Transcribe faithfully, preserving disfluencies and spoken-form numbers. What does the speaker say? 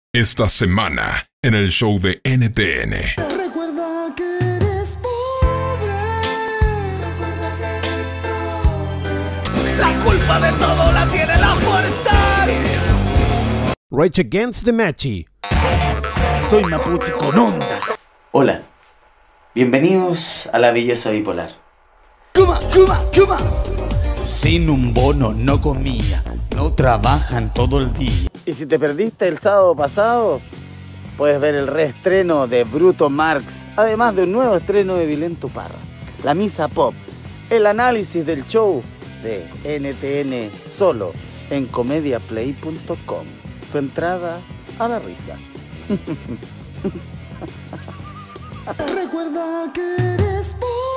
Esta semana, en el show de N T N. Recuerda que eres pobre. Recuerda que eres pobre. La culpa de todo la tiene la fuerza. Rage Against the Machi. Soy Mapuche con onda. Hola, bienvenidos a la belleza bipolar. Kuma, kuma, kuma. Sin un bono no comía, no trabajan todo el día. Y si te perdiste el sábado pasado, puedes ver el reestreno de Bruto Marx, además de un nuevo estreno de Vilento Parra, La Misa Pop, el análisis del show de N T N solo en comediaplay punto com. Tu entrada a la risa. Recuerda que eres pobre.